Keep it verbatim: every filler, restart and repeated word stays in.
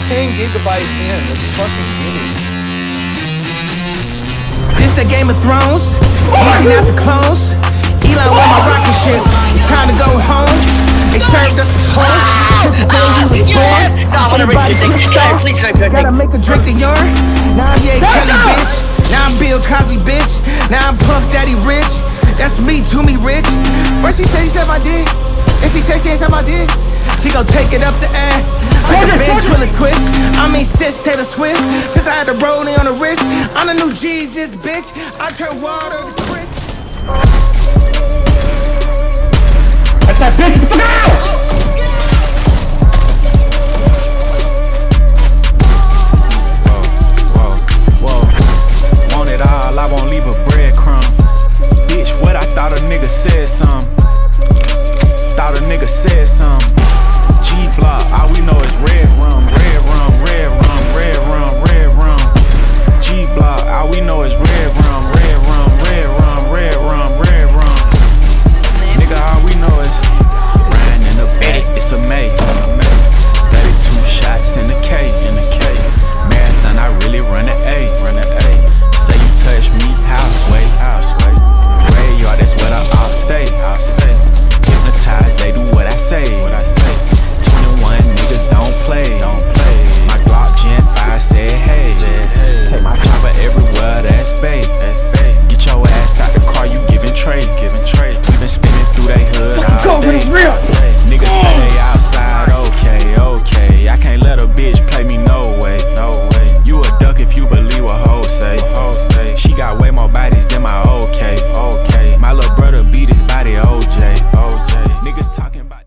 ten gigabytes in. Let's fucking get it. This the Game of Thrones. Eating out the clones. Elon with my rocket ship. It's time to go home. They served us the porn. Gotta make a drink of urine. Now I'm yeah Kelly bitch. Now I'm Bill Cosby bitch. Now I'm Puff Daddy rich. That's me to me rich. First she said she said I did. And she said she ain't said I did. She gon' take it up the air like a ventriloquist. I mean sis Taylor Swift. Since I had the rolling on the wrist, I'm the new Jesus bitch. I turn water to Chris. That's that bitch. Get the fuck out!